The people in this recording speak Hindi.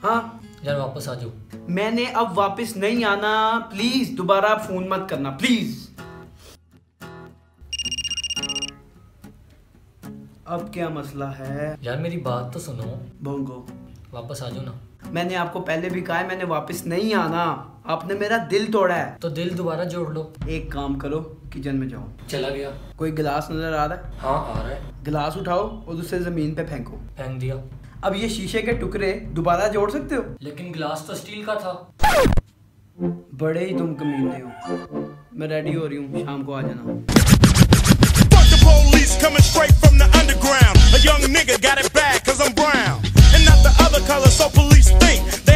हाँ यार वापस आ जाओ। मैंने अब वापस नहीं आना, प्लीज दोबारा आप फोन मत करना प्लीज। अब क्या मसला है? यार मेरी बात तो सुनो। बोंगो वापस आ जाओ ना। मैंने आपको पहले भी कहा है मैंने वापस नहीं आना, आपने मेरा दिल तोड़ा है। तो दिल दोबारा जोड़ लो। एक काम करो, किचन में जाओ। चला गया। कोई गिलास नजर आ रहा है? हाँ आ रहा है। गिलास उठाओ और उसे जमीन पे फेंको। फेंक दिया। अब ये शीशे के टुकड़े दोबारा जोड़ सकते हो? लेकिन गिलास तो स्टील का था। बड़े ही तुम कमीने हो। मैं रेडी हो रही हूँ, शाम को आ जाना। Police coming straight from the underground. A young nigga got it bad 'cause I'm brown and not the other color, so police think